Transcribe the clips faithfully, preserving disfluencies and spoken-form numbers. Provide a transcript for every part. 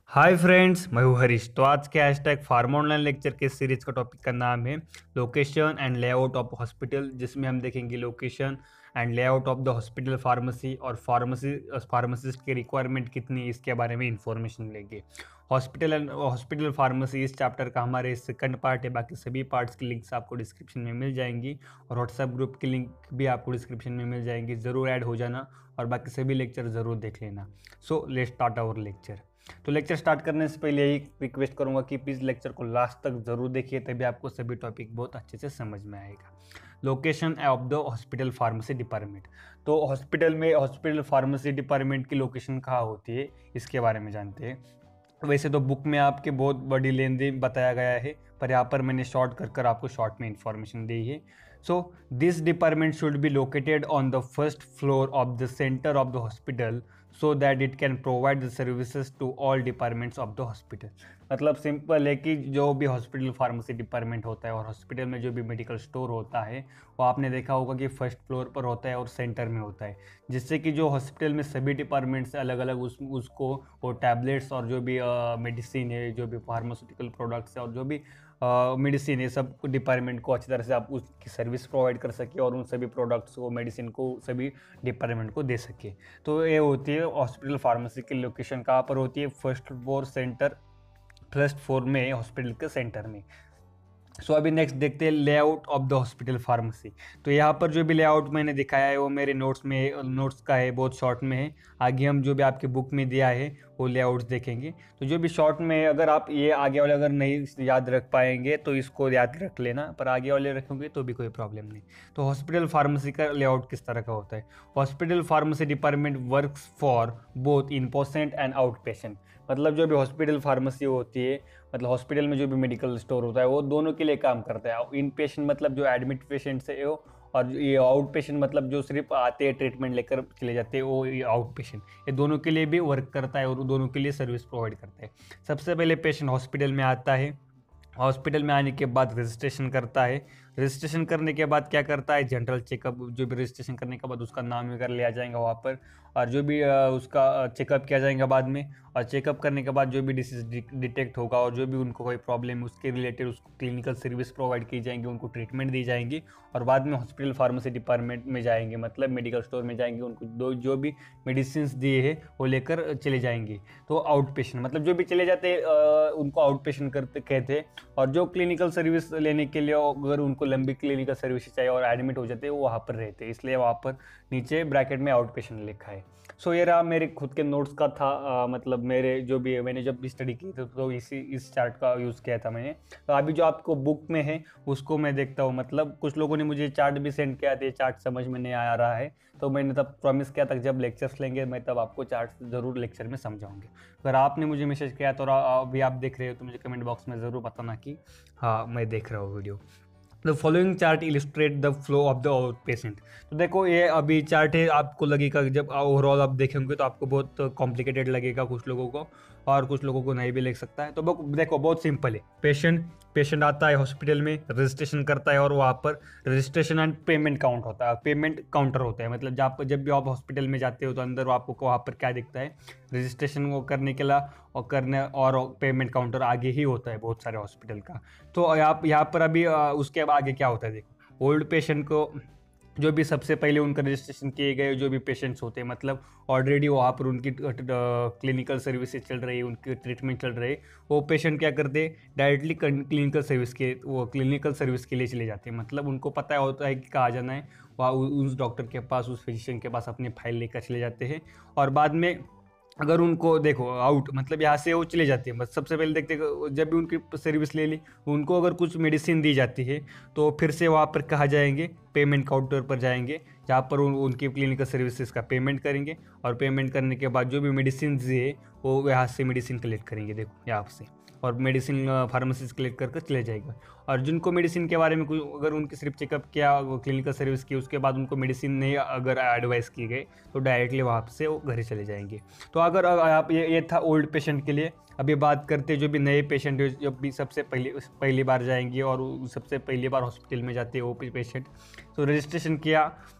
Hi friends, मैं हूँ हरीश। तो आज के हैशटैग फार्मा ऑनलाइन लेक्चर के सीरीज का टॉपिक का नाम है location and layout of hospital, जिसमें हम देखेंगे location and layout of the hospital pharmacy और फार्मेसी फार्मासिस्ट की रिक्वायरमेंट कितनी, इसके बारे में इंफॉर्मेशन लेंगे। हॉस्पिटल एंड हॉस्पिटल फार्मेसी इस चैप्टर का हमारे सेकंड पार्ट है। बाकी सभी पार्ट्स की लिंक्स आपको डिस्क्रिप्शन में मिल जाएंगी और व्हाट्सएप ग्रुप की लिंक भी आपको डिस्क्रिप्शन में मिल जाएंगी। ज़रूर ऐड हो जाना और बाकी सभी लेक्चर ज़रूर देख लेना। So let's start our lecture. तो लेक्चर स्टार्ट करने से पहले यही रिक्वेस्ट करूंगा कि प्लीज़ लेक्चर को लास्ट तक ज़रूर देखिए, तभी आपको सभी टॉपिक बहुत अच्छे से समझ में आएगा। Location of the hospital pharmacy department. तो हॉस्पिटल में हॉस्पिटल फार्मेसी डिपार्टमेंट की लोकेशन कहाँ होती है, इसके बारे में जानते हैं। वैसे तो बुक में आपके बहुत बड़ी लेंदी बताया गया है, पर यहाँ पर मैंने शॉर्ट कर कर आपको शॉर्ट में इंफॉर्मेशन दी है। So this department should be located on the first floor of the centre of the hospital so that it can provide the services to all departments of the hospital. मतलब simple है कि जो भी hospital pharmacy department होता है और hospital में जो भी मेडिकल स्टोर होता है वो आपने देखा होगा कि फर्स्ट फ्लोर पर होता है और सेंटर में होता है, जिससे कि जो हॉस्पिटल में सभी डिपार्टमेंट्स अलग अलग उस उसको वो टैबलेट्स और जो भी मेडिसिन है, जो भी फार्मास्यूटिकल प्रोडक्ट्स है और जो भी मेडिसिन है, सब डिपार्टमेंट को अच्छी तरह से आप उसकी सर्विस प्रोवाइड कर सके और उन सभी प्रोडक्ट्स को, मेडिसिन को सभी डिपार्टमेंट को दे सके। तो ये होती है हॉस्पिटल फार्मेसी की लोकेशन कहाँ पर होती है, first floor centre, first floor में हॉस्पिटल के सेंटर में। सो so, अभी नेक्स्ट देखते हैं layout of the hospital pharmacy. तो यहाँ पर जो भी लेआउट मैंने दिखाया है वो मेरे नोट्स में नोट्स का है, बहुत शॉर्ट में है। आगे हम जो भी आपके बुक में दिया है वो लेआउट्स देखेंगे। तो जो भी शॉर्ट में है, अगर आप ये आगे वाले अगर नहीं याद रख पाएंगे तो इसको याद रख लेना, पर आगे वाले रखोगे तो भी कोई प्रॉब्लम नहीं। तो हॉस्पिटल फार्मेसी का लेआउट किस तरह का होता है। Hospital pharmacy department works for both in patient and out patient. मतलब जो भी हॉस्पिटल फार्मेसी होती है, मतलब हॉस्पिटल में जो भी मेडिकल स्टोर होता है वो दोनों के लिए काम करता है। इन पेशेंट मतलब जो एडमिट पेशेंट है वो, और ये आउट पेशेंट मतलब जो सिर्फ आते हैं ट्रीटमेंट लेकर चले जाते हैं, वो ये आउट पेशेंट, ये दोनों के लिए भी वर्क करता है और दोनों के लिए सर्विस प्रोवाइड करता है। सबसे पहले पेशेंट हॉस्पिटल में आता है, हॉस्पिटल में आने के बाद रजिस्ट्रेशन करता है। रजिस्ट्रेशन करने के बाद क्या करता है, जनरल चेकअप, जो भी रजिस्ट्रेशन करने के बाद उसका नाम वगैरह लिया जाएगा वहाँ पर, और जो भी उसका चेकअप किया जाएगा बाद में। और चेकअप करने के बाद जो भी डिसीज डिटेक्ट होगा और जो भी उनको कोई प्रॉब्लम है उसके रिलेटेड उसको क्लिनिकल सर्विस प्रोवाइड की जाएंगी, उनको ट्रीटमेंट दी जाएंगी। और बाद में हॉस्पिटल फार्मेसी डिपार्टमेंट में जाएंगे, मतलब मेडिकल स्टोर में जाएंगे, उनको दो जो भी मेडिसिन दिए हैं वो लेकर चले जाएंगे। तो आउट पेशेंट मतलब जो भी चले जाते उनको आउट पेशेंट करते कहते हैं। और जो क्लिनिकल सर्विस लेने के लिए अगर उनको लंबी क्लिनिकल सर्विस चाहिए और एडमिट हो जाते हैं वो वहाँ पर रहते हैं, इसलिए वहाँ पर नीचे ब्रैकेट में आउट पेशेंट लिखा है। सो ये रहा मेरे खुद के नोट्स का था, आ, मतलब मेरे जो भी मैंने जब भी स्टडी की थी तो इसी इस चार्ट का यूज़ किया था मैंने। तो अभी जो आपको बुक में है उसको मैं देखता हूँ, मतलब कुछ लोगों ने मुझे चार्ट भी सेंड किया था, चार्ट समझ में नहीं आ रहा है, तो मैंने तब प्रॉमिस किया था जब लेक्चर्स लेंगे मैं तब आपको चार्ट ज़रूर लेक्चर में समझाऊंगे। अगर आपने मुझे मैसेज किया तो अभी आप देख रहे हो तो मुझे कमेंट बॉक्स में ज़रूर बताना कि हाँ मैं देख रहा हूँ video. The following chart illustrate the flow of the out patient. तो देखो ये अभी चार्ट है, आपको लगेगा जब ओवरऑल आप देखेंगे तो आपको बहुत कॉम्प्लिकेटेड लगेगा कुछ लोगों को, और कुछ लोगों को नहीं भी लग सकता है। तो देखो बहुत सिंपल है। पेशेंट पेशेंट आता है हॉस्पिटल में, रजिस्ट्रेशन करता है और वहाँ पर रजिस्ट्रेशन एंड पेमेंट काउंट होता है, पेमेंट काउंटर होता है। मतलब जब जब भी आप हॉस्पिटल में जाते हो तो अंदर आपको वहाँ पर क्या दिखता है, रजिस्ट्रेशन वो करने के लिए और करने और पेमेंट काउंटर आगे ही होता है बहुत सारे हॉस्पिटल का। तो यहाँ यहाँ पर अभी उसके आगे क्या होता है, देखो ओल्ड पेशेंट को जो भी सबसे पहले उनका रजिस्ट्रेशन किए गए जो भी पेशेंट्स होते हैं, मतलब ऑलरेडी वहाँ पर उनकी क्लिनिकल सर्विसेज चल रही है, उनकी ट्रीटमेंट चल रही है, वो पेशेंट क्या करते हैं डायरेक्टली क्लिनिकल सर्विस के वो क्लिनिकल सर्विस के लिए चले जाते हैं। मतलब उनको पता होता है कि कहाँ जाना है, वहाँ उस डॉक्टर के पास, उस फिजिशियन के पास अपनी फाइल लेकर चले जाते हैं। और बाद में अगर उनको देखो आउट मतलब यहाँ से वो चले जाते हैं, बस सबसे पहले देखते हैं जब भी उनकी सर्विस ले ली, उनको अगर कुछ मेडिसिन दी जाती है तो फिर से वहाँ पर कहाँ जाएंगे, पेमेंट काउंटर पर जाएंगे, जहाँ पर उन, उनकी क्लिनिकल सर्विसेज का पेमेंट करेंगे। और पेमेंट करने के बाद जो भी मेडिसिन है वो यहाँ से मेडिसिन कलेक्ट करेंगे, देखो यहाँ से, और मेडिसिन फार्मेसीज कलेक्ट करके चले जाएगा। और जिनको मेडिसिन के बारे में कुछ अगर उनकी सिर्फ चेकअप किया, क्लिनिकल सर्विस की, उसके बाद उनको मेडिसिन नहीं अगर एडवाइस की गई तो डायरेक्टली वहाँ से वो घर चले जाएंगे। तो अगर आप ये ये था ओल्ड पेशेंट के लिए। अभी बात करते जो भी नए पेशेंट जब भी सबसे पहले पहली बार जाएंगे और सबसे पहली बार हॉस्पिटल में जाते हैं वो पेशेंट, तो रजिस्ट्रेशन किया,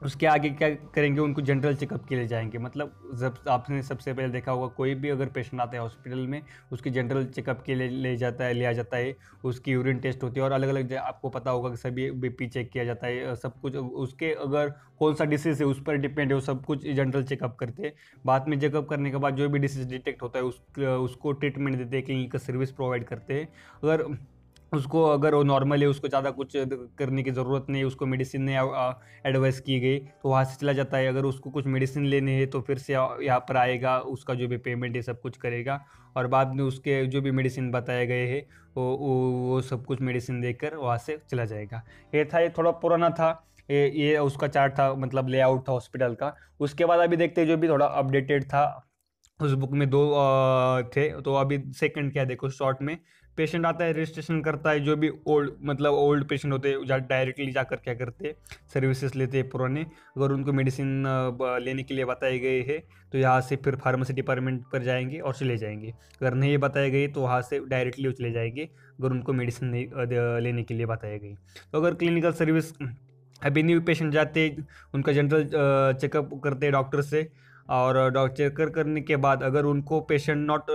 उसके आगे क्या करेंगे, उनको जनरल चेकअप के लिए जाएंगे। मतलब जब आपने सबसे पहले देखा होगा कोई भी अगर पेशेंट आता है हॉस्पिटल में, उसकी जनरल चेकअप के लिए ले जाता है लिया जाता है, उसकी यूरिन टेस्ट होती है और अलग अलग आपको पता होगा कि सभी बीपी चेक किया जाता है, सब कुछ उसके अगर कौन सा डिसीज़ है उस पर डिपेंड है, वो सब कुछ जनरल चेकअप करते हैं। बाद में चेकअप करने के बाद जो भी डिसीज़ डिटेक्ट होता है उस उसको ट्रीटमेंट देते हैं, क्लिनिकल सर्विस प्रोवाइड करते हैं। अगर उसको अगर वो नॉर्मल है, उसको ज़्यादा कुछ करने की ज़रूरत नहीं है, उसको मेडिसिन ने एडवाइस की गई तो वहाँ से चला जाता है। अगर उसको कुछ मेडिसिन लेने हैं तो फिर से यहाँ पर आएगा, उसका जो भी पेमेंट है सब कुछ करेगा और बाद में उसके जो भी मेडिसिन बताए गए हैं वो वो वो सब कुछ मेडिसिन देकर वहाँ से चला जाएगा। ये था, ये थोड़ा पुराना था, ये ये उसका चार्ट था, मतलब लेआउट था हॉस्पिटल का। उसके बाद अभी देखते हैं जो भी थोड़ा अपडेटेड था। उस बुक में दो अ, थे, तो अभी सेकंड क्या देखो, शॉर्ट में पेशेंट आता है, रजिस्ट्रेशन करता है। जो भी ओल्ड मतलब ओल्ड पेशेंट होते हैं डायरेक्टली जाकर क्या करते हैं, सर्विसेज लेते हैं पुराने। अगर उनको मेडिसिन लेने के लिए बताए गए हैं तो यहाँ से फिर फार्मेसी डिपार्टमेंट पर जाएंगे और चले जाएंगे। अगर नहीं बताए गए तो वहाँ से डायरेक्टली चले जाएंगे अगर उनको मेडिसिन नहीं अ, लेने के लिए बताए गए। तो अगर क्लिनिकल सर्विस अभी न्यू पेशेंट जाते, उनका जनरल चेकअप करते हैं डॉक्टर से, और डॉक्टर चेक करने के बाद अगर उनको पेशेंट नॉट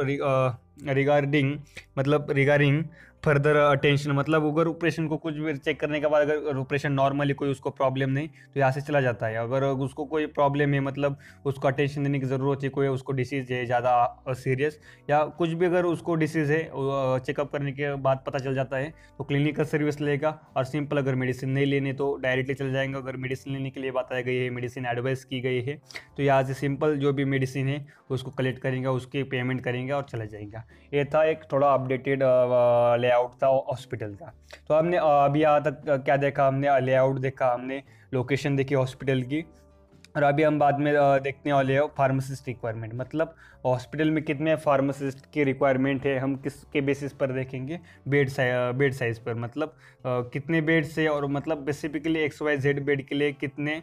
रिगार्डिंग मतलब रिगार्डिंग फर्दर अटेंशन, मतलब अगर ऑपरेशन को कुछ भी चेक करने के बाद अगर ऑपरेशन नॉर्मली कोई उसको प्रॉब्लम नहीं तो यहाँ से चला जाता है। अगर उसको कोई प्रॉब्लम है, मतलब उसको अटेंशन देने की ज़रूरत है, कोई उसको डिसीज़ है ज़्यादा सीरियस या कुछ भी अगर उसको डिसीज़ है, चेकअप करने के बाद पता चल जाता है तो क्लिनिकल सर्विस लेगा। और सिंपल अगर मेडिसिन नहीं लेने तो डायरेक्टली चले जाएंगे। अगर मेडिसिन लेने के लिए बताया गई है, मेडिसिन एडवाइस की गई है तो यहाँ से सिंपल जो भी मेडिसिन है उसको कलेक्ट करेंगे, उसकी पेमेंट करेंगे और चला जाएगा। ये था एक थोड़ा अपडेटेड लेआउट था हॉस्पिटल का। तो हमने अ, अभी यहाँ तक क्या देखा, हमने लेआउट देखा, हमने लोकेशन देखी हॉस्पिटल की, और अभी हम बाद में अ, देखने वाले हो फार्मासिस्ट रिक्वायरमेंट। मतलब हॉस्पिटल में कितने फार्मासिस्ट की रिक्वायरमेंट है, हम किसके बेसिस पर देखेंगे, बेड साइज बेड साइज़ पर। मतलब अ, कितने बेड से, और मतलब basically X Y Z bed के लिए कितने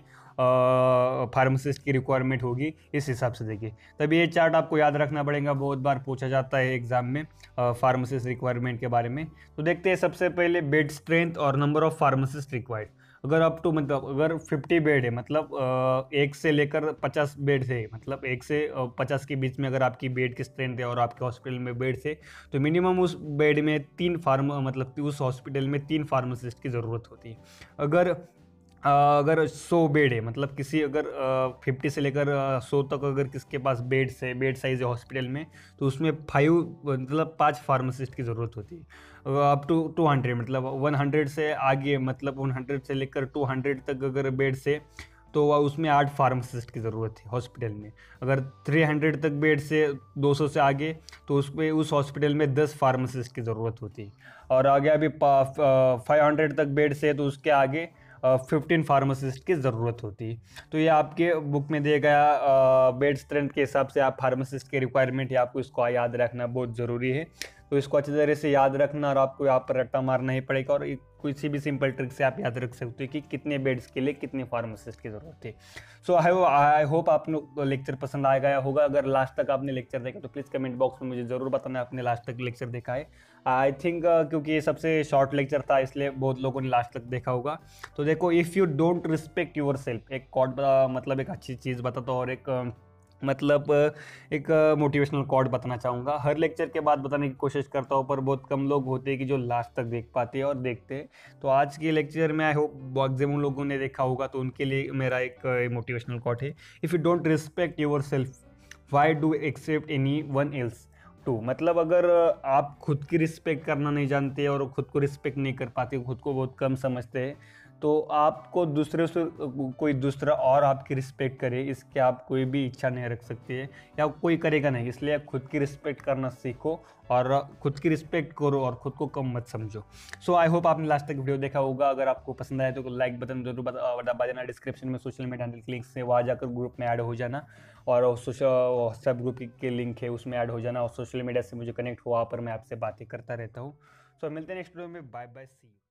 फार्मासिस्ट की रिक्वायरमेंट होगी, इस हिसाब से देखिए। तभी ये चार्ट आपको याद रखना पड़ेगा, बहुत बार पूछा जाता है एग्जाम में फार्मासिस्ट रिक्वायरमेंट के बारे में। तो देखते हैं सबसे पहले बेड स्ट्रेंथ और नंबर ऑफ फार्मासिस्ट रिक्वायर्ड। अगर अप टू मतलब अगर फिफ्टी बेड है, मतलब अ, एक से लेकर पचास बेड है, मतलब एक से पचास के बीच में अगर आपकी बेड की स्ट्रेंथ है और आपके हॉस्पिटल में बेड है तो मिनिमम उस बेड में तीन फार्म मतलब उस हॉस्पिटल में तीन फार्मासिस्ट की ज़रूरत होती है। अगर अ, अगर सौ बेड है, मतलब किसी अगर फिफ्टी से लेकर सौ तक अगर किसके पास बेड है, बेड साइज है हॉस्पिटल में, तो उसमें फाइव मतलब पांच फार्मासिस्ट की ज़रूरत होती है। अप टू टू हंड्रेड मतलब वन हंड्रेड से आगे, मतलब वन हंड्रेड से लेकर टू हंड्रेड तक अगर बेड से, तो वह उसमें आठ फार्मासिस्ट की ज़रूरत है हॉस्पिटल में। अगर थ्री हंड्रेड तक बेड से दो सौ से आगे, तो उसमें उस हॉस्पिटल में दस फार्मासिस्ट की ज़रूरत होती है। और आगे अभी फाइव हंड्रेड तक बेड से, तो उसके आगे फिफ्टीन फार्मासिस्ट की ज़रूरत होती है। तो ये आपके बुक में दिया गया बेड स्ट्रेंथ के हिसाब से आप फार्मासिस्ट की रिक्वायरमेंट है, आपको इसको याद रखना बहुत ज़रूरी है। तो इसको अच्छी तरह से याद रखना, और आपको यहाँ पर रट्टा मारना ही पड़ेगा, और किसी भी सिंपल ट्रिक से आप याद रख सकते हो कि कितने बेड्स के लिए कितने फार्मासिस्ट की ज़रूरत है। सो आई आई होप आपको लेक्चर पसंद आ गया होगा। अगर लास्ट तक आपने लेक्चर देखा तो प्लीज़ कमेंट बॉक्स में मुझे ज़रूर बताना आपने लास्ट तक लेक्चर देखा है। आई थिंक uh, क्योंकि ये सबसे शॉर्ट लेक्चर था इसलिए बहुत लोगों ने लास्ट तक देखा होगा। तो देखो, if you don't respect yourself, एक कॉट मतलब एक अच्छी चीज़ बताता हूँ, और एक uh, मतलब एक मोटिवेशनल कोट बताना चाहूँगा। हर लेक्चर के बाद बताने की कोशिश करता हूँ, पर बहुत कम लोग होते हैं कि जो लास्ट तक देख पाते हैं और देखते हैं। तो आज के लेक्चर में आई होप मैक्सिमम लोगों ने देखा होगा, तो उनके लिए मेरा एक मोटिवेशनल कोट है, if you don't respect yourself why do accept anyone else too. मतलब अगर आप खुद की रिस्पेक्ट करना नहीं जानते और खुद को रिस्पेक्ट नहीं कर पाते, खुद को बहुत कम समझते हैं, तो आपको दूसरे से कोई दूसरा और आपकी रिस्पेक्ट करे, इसके आप कोई भी इच्छा नहीं रख सकते हैं, या कोई करेगा नहीं। इसलिए आप खुद की रिस्पेक्ट करना सीखो और खुद की रिस्पेक्ट करो और खुद को कम मत समझो। सो आई होप आपने लास्ट तक वीडियो देखा होगा। अगर आपको पसंद आया तो लाइक बटन जरूर दबा देना। डिस्क्रिप्शन में सोशल मीडिया हैंडल के लिंक से वहाँ जाकर ग्रुप में ऐड हो जाना, और सोशल व्हाट्सएप ग्रुप के लिंक है उसमें ऐड हो जाना, और सोशल मीडिया से मुझे कनेक्ट हो, वहाँ पर मैं आपसे बातें करता रहता हूँ। सो मिलते हैं नेक्स्ट वीडियो में। Bye bye, see you.